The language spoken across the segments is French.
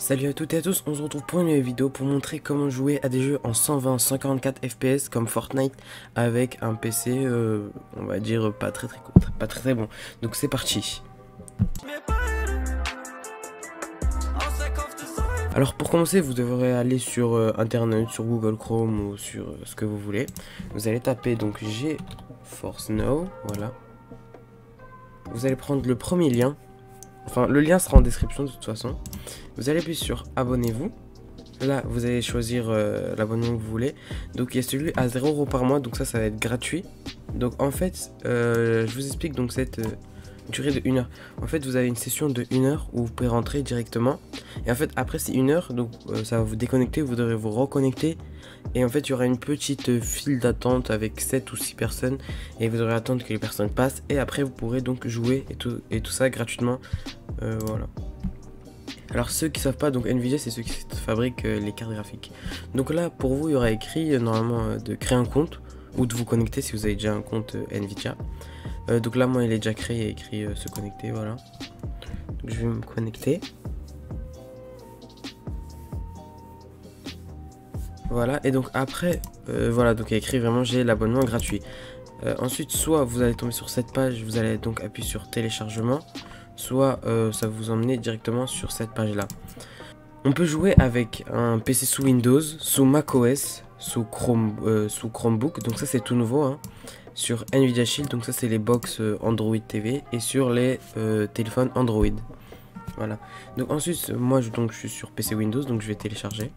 Salut à toutes et à tous, on se retrouve pour une nouvelle vidéo pour montrer comment jouer à des jeux en 120-144 FPS comme Fortnite avec un PC, on va dire pas très bon. Donc c'est parti. Alors pour commencer, vous devrez aller sur internet, sur Google Chrome ou sur ce que vous voulez. Vous allez taper donc GeForce Now, voilà. Vous allez prendre le premier lien. Enfin, le lien sera en description de toute façon. Vous allez appuyer sur abonnez-vous. Là, vous allez choisir l'abonnement que vous voulez. Donc, il y a celui à 0 € par mois. Donc, ça va être gratuit. Donc, en fait, je vous explique donc cette durée de 1 heure. En fait, vous avez une session de 1 heure où vous pouvez rentrer directement. Et en fait, après, c'est 1 heure. Donc, ça va vous déconnecter. Vous devrez vous reconnecter. Et en fait, il y aura une petite file d'attente avec 7 ou 6 personnes. Et vous devrez attendre que les personnes passent. Et après, vous pourrez donc jouer et tout ça gratuitement. Voilà. Alors ceux qui savent pas, donc Nvidia c'est ceux qui fabriquent les cartes graphiques. Donc là pour vous il y aura écrit normalement de créer un compte ou de vous connecter si vous avez déjà un compte Nvidia. Donc là moi il est déjà créé, il y a écrit se connecter, voilà. Donc je vais me connecter. Voilà, et donc après voilà, donc il y a écrit vraiment j'ai l'abonnement gratuit. Ensuite soit vous allez tomber sur cette page, vous allez donc appuyer sur téléchargement. Soit ça vous emmener directement sur cette page là. On peut jouer avec un PC sous Windows, sous macOS, sous Chromebook, donc ça c'est tout nouveau, hein. Sur Nvidia Shield, donc ça c'est les box Android TV, et sur les téléphones Android. Voilà. Donc ensuite moi je suis sur PC Windows, donc je vais télécharger.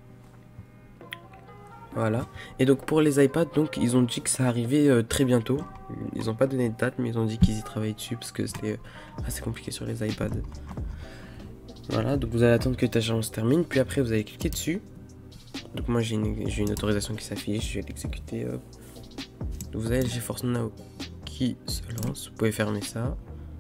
Voilà. Et donc pour les iPads, donc ils ont dit que ça arrivait très bientôt. Ils n'ont pas donné de date, mais ils ont dit qu'ils y travaillaient dessus parce que c'était assez compliqué sur les iPads. Voilà, donc vous allez attendre que le téléchargement se termine, puis après vous allez cliquer dessus. Donc moi j'ai une autorisation qui s'affiche, je vais l'exécuter. Vous avez le GeForce Now qui se lance, vous pouvez fermer ça.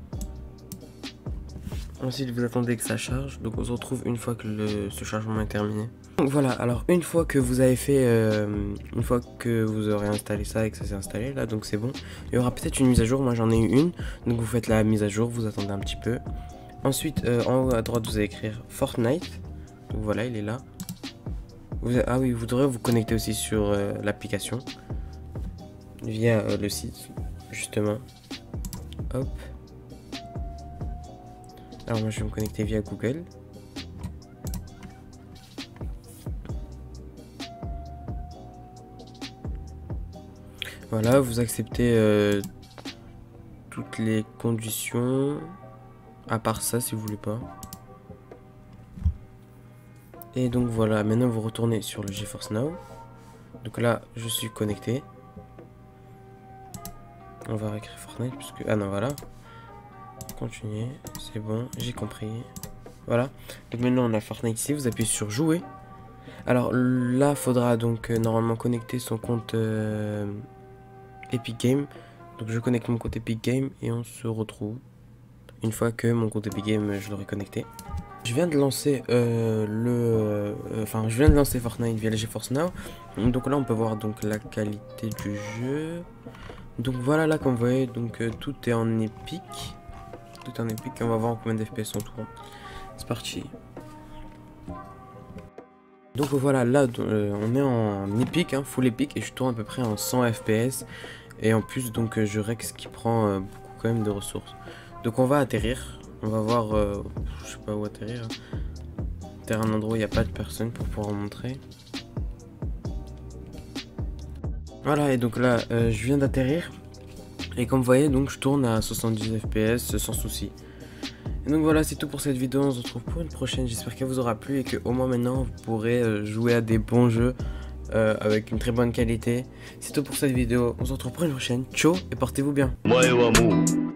Ensuite vous attendez que ça charge, donc on se retrouve une fois que ce chargement est terminé. Donc voilà, alors une fois que vous avez fait, une fois que vous aurez installé ça et que ça s'est installé là, donc c'est bon. Il y aura peut-être une mise à jour, moi j'en ai eu une, donc vous faites la mise à jour, vous attendez un petit peu. Ensuite en haut à droite vous allez écrire Fortnite, donc voilà il est là. Ah oui, vous devrez vous connecter aussi sur l'application, via le site justement. Hop. Alors moi je vais me connecter via Google. Voilà, vous acceptez toutes les conditions, à part ça si vous voulez pas. Et donc voilà, maintenant vous retournez sur le GeForce Now. Donc là, je suis connecté. On va réécrire Fortnite puisque... Ah non, voilà. Continuer, c'est bon, j'ai compris. Voilà, donc maintenant on a Fortnite ici, vous appuyez sur jouer. Alors là, faudra donc normalement connecter son compte Epic Game. Donc je connecte mon compte Epic Game et on se retrouve une fois que mon compte Epic Game je l'aurai connecté. Je viens de lancer je viens de lancer Fortnite via le GeForce Now. Donc là on peut voir donc la qualité du jeu. Donc voilà, là comme vous voyez, donc tout est en épique. Tout est en épique, on va voir en combien d'FPS on tourne. C'est parti. Donc voilà, là on est en épique, hein, full épique, et je tourne à peu près en 100 FPS. Et en plus donc je Rex qui prend beaucoup quand même de ressources. Donc on va atterrir, on va voir, je sais pas où atterrir. Atterrir un endroit où il n'y a pas de personne pour pouvoir montrer. Voilà, et donc là je viens d'atterrir. Et comme vous voyez, donc je tourne à 70 FPS sans souci. Et donc voilà, c'est tout pour cette vidéo, on se retrouve pour une prochaine, j'espère qu'elle vous aura plu et que au moins maintenant vous pourrez jouer à des bons jeux avec une très bonne qualité. C'est tout pour cette vidéo, on se retrouve pour une prochaine, ciao et portez-vous bien.